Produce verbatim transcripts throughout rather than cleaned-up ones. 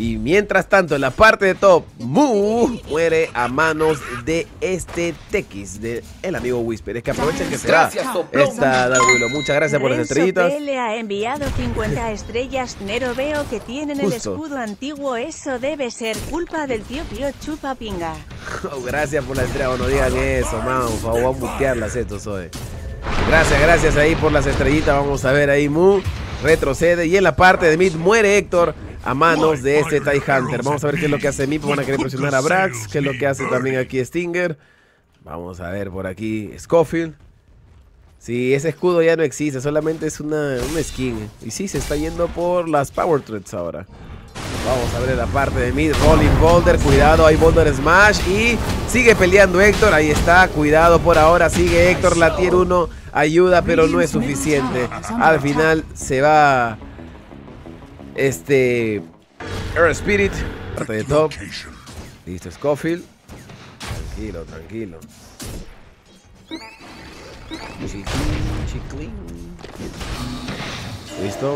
Y mientras tanto, en la parte de top, Mu muere a manos de este Tequis, de el amigo Whisper. Es que aprovechen que se va esta Darwilo. Muchas gracias por las estrellitas. Renzo P le ha enviado cincuenta estrellas. Nero, veo que tienen el Justo. escudo antiguo. Eso debe ser culpa del tío Pío Chupa Pinga. Oh, gracias por la estrella. No digan eso, man. Por favor, voy a mutearlas estos hoy. Gracias, gracias ahí por las estrellitas. Vamos a ver ahí, Mu retrocede. Y en la parte de mid muere Héctor a manos de este TIE Hunter. Vamos a ver qué es lo que hace Mip. Van a querer presionar a Brax. Qué es lo que hace también aquí Stinger. Vamos a ver por aquí Scofield. Sí, ese escudo ya no existe. Solamente es una, una skin. Y sí, se está yendo por las Power Threads ahora. Vamos a ver la parte de mid. Rolling Boulder. Cuidado, hay Boulder Smash. Y sigue peleando Héctor. Ahí está. Cuidado por ahora. Sigue Héctor. La tier uno ayuda, pero no es suficiente. Al final se va... Este Air Spirit, parte de top. Listo, Scofield. Tranquilo, tranquilo. Chiclín, chiclín. Listo.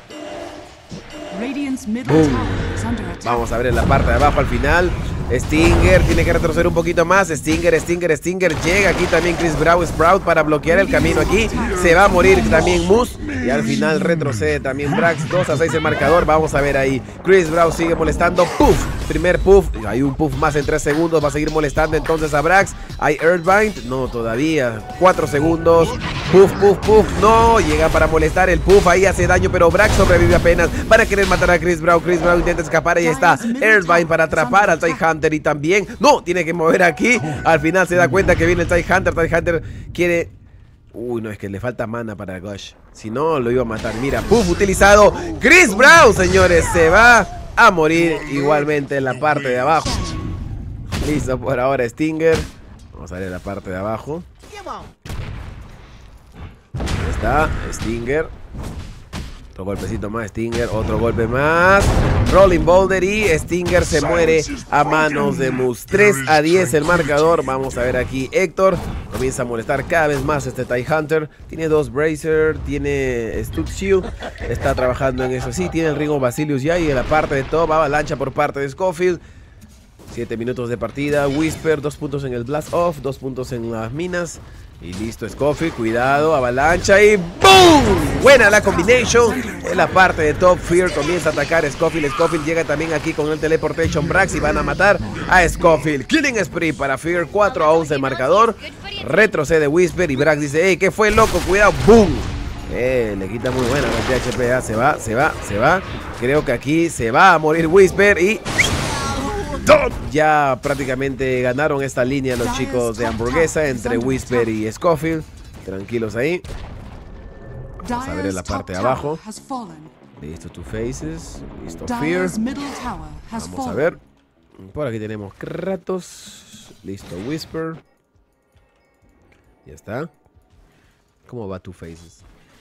Boom. Vamos a ver en la parte de abajo al final. Stinger tiene que retroceder un poquito más. Stinger, Stinger, Stinger. Llega aquí también Chris Brown, Sprout para bloquear el camino aquí. Se va a morir también Moose. Y al final retrocede también Brax. dos a seis el marcador. Vamos a ver ahí. Chris Brown sigue molestando. Puff. Primer puff. Hay un puff más en tres segundos. Va a seguir molestando entonces a Brax. Hay Earthbind. No, todavía. cuatro segundos. Puff, puff, puff. No. Llega para molestar. El puff ahí hace daño. Pero Brax sobrevive apenas. Van a querer matar a Chris Brown. Chris Brown intenta escapar. Ahí está Earthbind para atrapar al TIE Hunter. Y también. No. Tiene que mover aquí. Al final se da cuenta que viene el TIE Hunter. TIE Hunter quiere. Uy, no, es que le falta mana para Gush. Si no, lo iba a matar. Mira, puff utilizado. Chris Brown, señores, se va a morir igualmente en la parte de abajo. Listo por ahora Stinger. Vamos a ver la parte de abajo. Ahí está, Stinger. Otro golpecito más, Stinger. Otro golpe más. Rolling Boulder y Stinger se muere a manos de Moose. tres a diez el marcador. Vamos a ver aquí Héctor. Comienza a molestar cada vez más este TIE Hunter. Tiene dos Bracer. Tiene Stud Shield. Está trabajando en eso. Sí, tiene el Ring of Basilius ya. Y en la parte de top, avalancha por parte de Scofield. siete minutos de partida. Whisper, dos puntos en el Blast Off. dos puntos en las minas. Y listo, Scofield, cuidado, avalancha y ¡boom! Buena la combination. En la parte de top, Fear comienza a atacar a Scofield. Scofield llega también aquí con el Teleportation Brax y van a matar a Scofield. Killing Spree para Fear, cuatro a once el marcador. Retrocede Whisper y Brax dice, ¡ey, qué fue, loco! Cuidado, ¡boom! Eh, le quita muy buena la T H P A. Se va, se va, se va. Creo que aquí se va a morir Whisper y... Ya prácticamente ganaron esta línea los chicos de Hamburguesa entre Whisper y Scofield. Tranquilos ahí. Vamos a ver en la parte de abajo. Listo, Two Faces. Listo, Fear. Vamos a ver. Por aquí tenemos Kratos. Listo, Whisper. Ya está. ¿Cómo va Two Faces?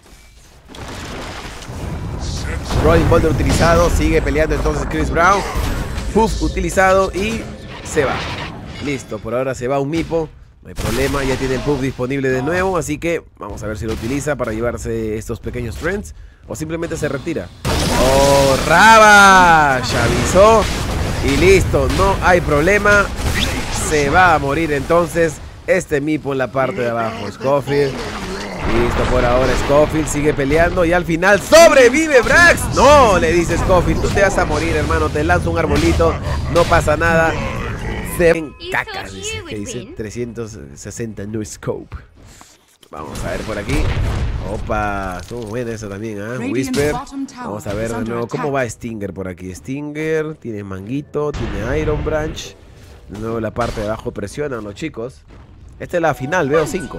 Rolling Boulder utilizado. Sigue peleando entonces Chris Brown. Puff utilizado y se va. Listo, por ahora se va un Mipo. No hay problema, ya tiene el Puff disponible de nuevo. Así que vamos a ver si lo utiliza para llevarse estos pequeños trends. O simplemente se retira. ¡Oh, Ravage! Avisó. Y listo, no hay problema. Se va a morir entonces este Mipo en la parte de abajo. Scofield. Listo por ahora, Scofield sigue peleando y al final ¡sobrevive Brax! No, le dice Scofield, tú te vas a morir, hermano, te lanzo un arbolito, no pasa nada. Se ven cacas, dice, que dice trescientos sesenta no scope. Vamos a ver por aquí. Opa, estuvo buena esa también, ¿eh? Whisper. Vamos a ver de nuevo cómo va Stinger por aquí. Stinger, tiene manguito, tiene Iron Branch. De nuevo la parte de abajo presionan los chicos. Esta es la final, veo cinco.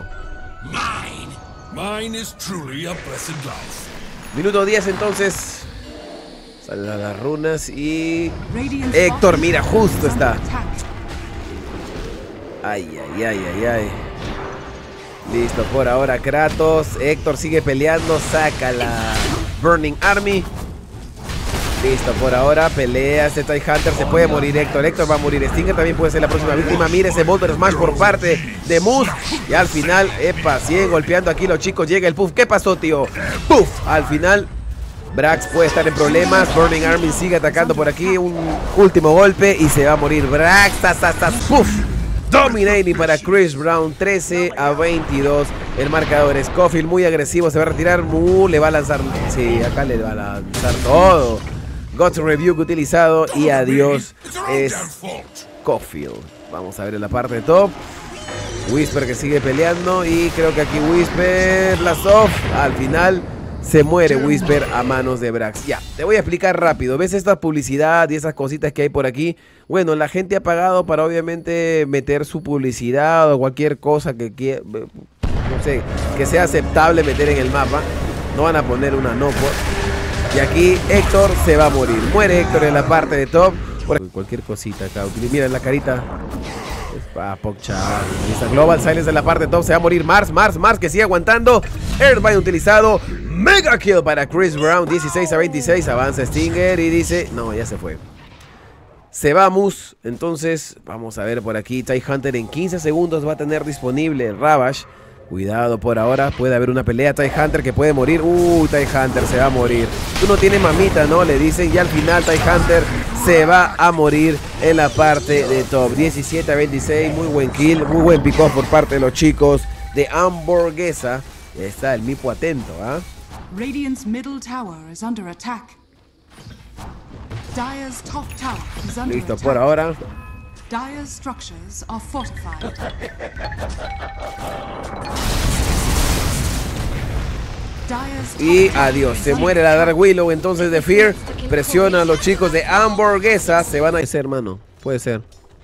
Mine is truly a blessed life. Minuto diez entonces. Salen las runas y... Héctor, mira, justo está. Ay, ay, ay, ay, ay. Listo, por ahora Kratos. Héctor sigue peleando, saca la Burning Army. Listo, por ahora pelea este TIE Hunter. Se puede morir Héctor, Héctor va a morir. Stinger también puede ser la próxima víctima. Mira ese Boulder Smash por parte de Moose. Y al final, epa, siguen golpeando aquí los chicos. Llega el Puff, ¿qué pasó, tío? Puff, al final Brax puede estar en problemas. Burning Army sigue atacando por aquí. Un último golpe y se va a morir Brax. Tas, tas, tas, ¡puf! Dominating para Chris Brown, trece a veintidós. El marcador es Scofield, muy agresivo, se va a retirar. Uh, le va a lanzar. Sí, acá le va a lanzar todo. God's Rebuke utilizado y adiós es Scofield. Vamos a ver en la parte de top. Whisper que sigue peleando y creo que aquí Whisper Blast Off. Al final se muere Whisper a manos de Brax. Ya, te voy a explicar rápido. ¿Ves esta publicidad y esas cositas que hay por aquí? Bueno, la gente ha pagado para obviamente meter su publicidad o cualquier cosa que quiera, no sé, que sea aceptable meter en el mapa. No van a poner una no por. Y aquí Héctor se va a morir. Muere Héctor en la parte de top. Por cualquier cosita acá. Mira la carita. Ah, Global Silence en la parte de top. Se va a morir Mars, Mars, Mars que sigue aguantando. Earthbind utilizado. Mega kill para Chris Brown. dieciséis a veintiséis. Avanza Stinger y dice, no, ya se fue. Se va Moose. Entonces vamos a ver por aquí. Tidehunter en quince segundos va a tener disponible el Ravage. Cuidado por ahora, puede haber una pelea. Tidehunter que puede morir. Uh, Tidehunter se va a morir. Tú no tienes mamita, ¿no? Le dicen y al final Tidehunter se va a morir en la parte de top. diecisiete a veintiséis, muy buen kill, muy buen pick-off por parte de los chicos de Hamburguesa. Ahí está el Mipo atento, ¿ah? ¿eh? Radiant's middle tower is under attack. Dire's top tower is under Listo attack. por ahora. Dire's structures are fortified. Y adiós, se muere la Dark Willow. Entonces de Fear presiona a los chicos de Hamburguesa. Se van a ir, hermano, puede ser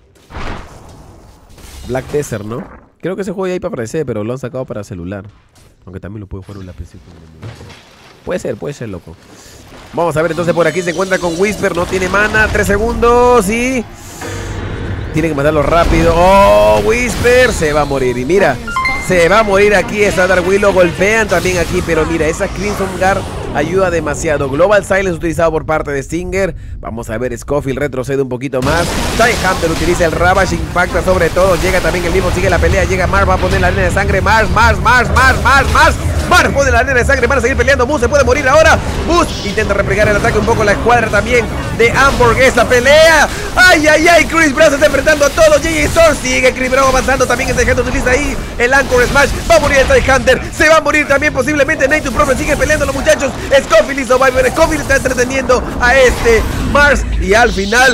Black Desert, ¿no? Creo que ese juego ya hay para P C, pero lo han sacado para celular. Aunque también lo puede jugar en la P C. Puede ser, puede ser, loco. Vamos a ver, entonces por aquí se encuentra con Whisper. No tiene mana, tres segundos y tiene que matarlo rápido. Oh, Whisper se va a morir. Y mira, se va a morir aquí esa Dark Willow. Golpean también aquí, pero mira, esa Crimson Guard ayuda demasiado. Global Silence utilizado por parte de Stinger. Vamos a ver, Scofield retrocede un poquito más. Tidehunter utiliza el Ravage, impacta sobre todo. Llega también el mismo, sigue la pelea. Llega Mars, va a poner la arena de sangre. Mars, Mars, Mars, Mars, Mars, Mars. Mars pone la arena de sangre para seguir peleando. Moose se puede morir ahora. Moose intenta replegar el ataque un poco. La escuadra también de Hamburguesa pelea. Ay, ay, ay. Chris Brown se está enfrentando a todos. J J Storm sigue. Chris Brown avanzando también. El Tidehunter utiliza ahí el Anchor Smash. Va a morir el Tidehunter. Se va a morir también posiblemente Nate to Prophet. Sigue peleando los muchachos. Scofield y Survivor. Scofield está entreteniendo a este Mars. Y al final,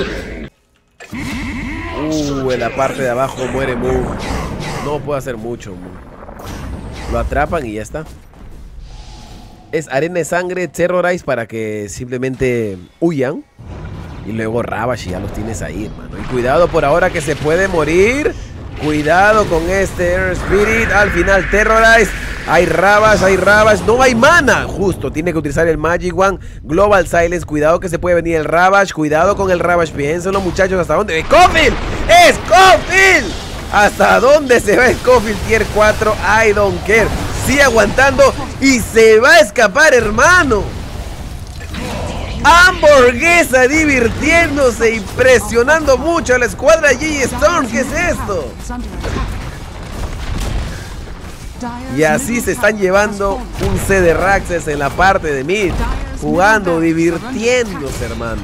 Uh, en la parte de abajo muere Moon. No puede hacer mucho, Moon. Lo atrapan y ya está. Es arena de sangre, Terrorize para que simplemente huyan. Y luego Ravage y ya los tienes ahí, hermano. Y cuidado por ahora que se puede morir. Cuidado con este Air Spirit. Al final Terrorize. Hay Ravage, hay Ravage. No hay mana. Justo, tiene que utilizar el Magic One. Global Silence. Cuidado que se puede venir el Ravage. Cuidado con el Ravage. Piénsenlo, muchachos. ¿Hasta dónde? ¡Scofield! ¡Scofield! ¿Hasta dónde se va Scofield? Tier cuatro. I don't care. Sigue aguantando y se va a escapar, hermano. Hamburguesa divirtiéndose y presionando mucho a la escuadra J J Storm. ¿Qué es esto? Y así se están llevando un C de Raxes en la parte de mid. Jugando, divirtiéndose, hermano.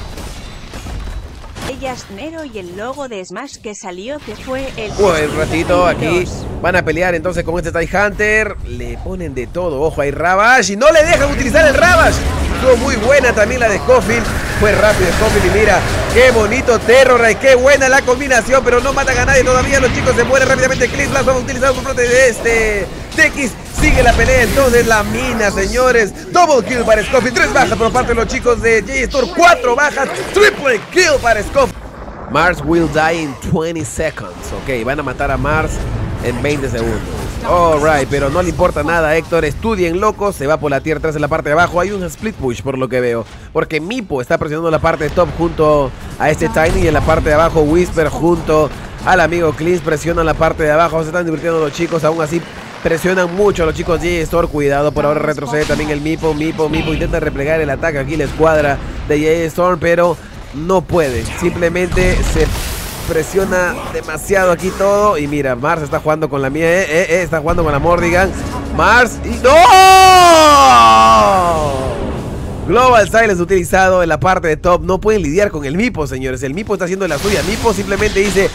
Ellas Nero y el logo de Smash que salió, que fue el... Buen ratito aquí. Van a pelear entonces con este Tidehunter. Le ponen de todo. Ojo, hay Ravage y no le dejan utilizar el Ravage. Estuvo muy buena también la de Scofield. Fue rápido Scofield y mira, qué bonito Terrorize, qué buena la combinación, pero no matan a nadie todavía. Los chicos se mueren rápidamente. Cliff Blast va a utilizar por parte de este T X. Sigue la pelea entonces, la mina, señores. Double kill para Scofield. Tres bajas por parte de los chicos de J J Storm. Cuatro bajas. Triple kill para Scofield. Mars will die in twenty seconds. Ok, van a matar a Mars en veinte segundos. Alright, pero no le importa nada, Héctor. Estudien, locos. Se va por la tier tres en la parte de abajo. Hay un split push por lo que veo. Porque Mipo está presionando la parte de top junto a este Tiny. Y en la parte de abajo Whisper junto al amigo Clint presionan la parte de abajo. Se están divirtiendo los chicos. Aún así presionan mucho a los chicos de J J Storm. Cuidado, por ahora retrocede también el Mipo. Mipo, Mipo intenta replegar el ataque aquí la escuadra de J J Storm, pero no puede. Simplemente se presiona demasiado aquí todo. Y mira, Mars está jugando con la mía, eh, eh, eh, está jugando con la Mordigan. Mars y ¡no! Global Silence utilizado en la parte de top. No pueden lidiar con el Mipo, señores. El Mipo está haciendo la suya. Mipo simplemente dice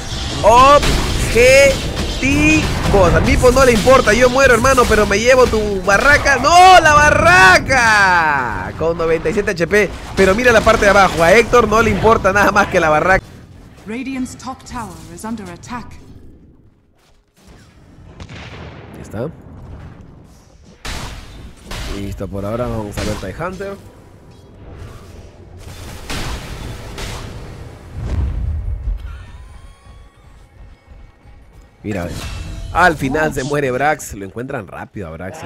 objetivos. Al Mipo no le importa. Yo muero, hermano, pero me llevo tu barraca. ¡No! ¡La barraca! Con noventa y siete H P. Pero mira la parte de abajo. A Héctor no le importa nada más que la barraca. Radiant's top tower is under attack. Ahí está. Listo, por ahora vamos a ver TIE Hunter. Mira, al final se muere Brax. Lo encuentran rápido a Brax.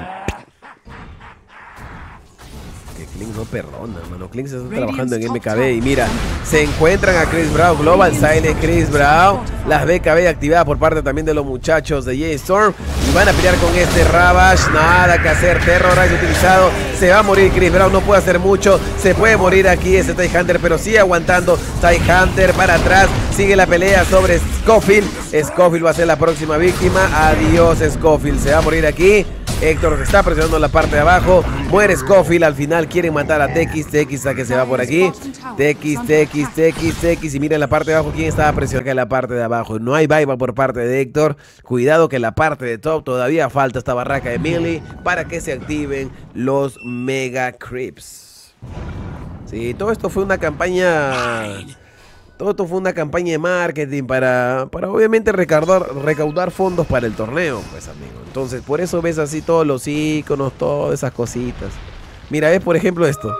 Que Klink no perdona, mano. Klink se está trabajando en M K B. Y mira, se encuentran a Chris Brown. Global Silent Chris Brown. Las B K B activadas por parte también de los muchachos de J-Storm. Y van a pelear con este Ravage. Nada que hacer. Terrorize utilizado. Se va a morir Chris Brown. No puede hacer mucho. Se puede morir aquí ese TIE Hunter. Pero sigue aguantando. TIE Hunter para atrás. Sigue la pelea sobre Scofield. Scofield va a ser la próxima víctima. Adiós Scofield. Se va a morir aquí. Héctor se está presionando la parte de abajo. Muere Scofield. Al final quieren matar a T X. T X a que se va por aquí. T X, T X, T X, T X. Y miren la parte de abajo. ¿Quién estaba presionando en la parte de abajo? No hay buyback por parte de Héctor. Cuidado que en la parte de top todavía falta esta barraca de melee para que se activen los Mega Creeps. Sí, todo esto fue una campaña... Todo esto fue una campaña de marketing para, para obviamente recaudar, recaudar fondos para el torneo, pues, amigo. Entonces, por eso ves así todos los iconos, todas esas cositas. Mira, ves por ejemplo esto.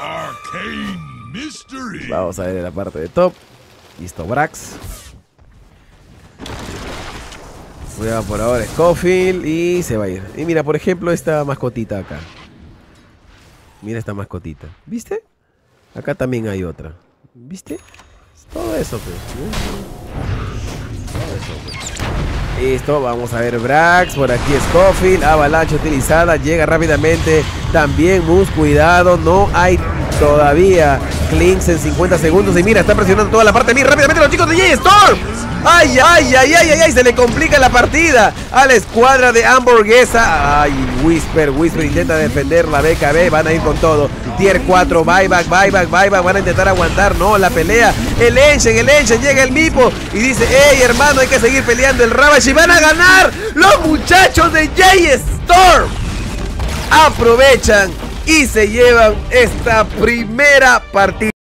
Vamos a ver en la parte de top. Listo, Brax. Juega por ahora Scofield y se va a ir. Y mira, por ejemplo, esta mascotita acá. Mira esta mascotita. ¿Viste? Acá también hay otra. ¿Viste? Todo eso, pues. Todo eso, pues. Listo, vamos a ver Brax. Por aquí Scofield. Avalancha utilizada. Llega rápidamente. También Moose. Cuidado. No hay todavía Clinks en cincuenta segundos. Y mira, está presionando toda la parte. Mira rápidamente los chicos de J-Storm. Ay, ay, ay, ay, ay, ay. Se le complica la partida a la escuadra de Hamburguesa. Ay, Whisper. Whisper intenta defender la B K B. Van a ir con todo. Tier cuatro. Buyback, buyback, buyback. Van a intentar aguantar. No, la pelea. El Enchen, el Enchen. Llega el Mipo. Y dice, hey, hermano, hay que seguir peleando el Ravage. Y van a ganar los muchachos de J-Storm. Aprovechan y se llevan esta primera partida.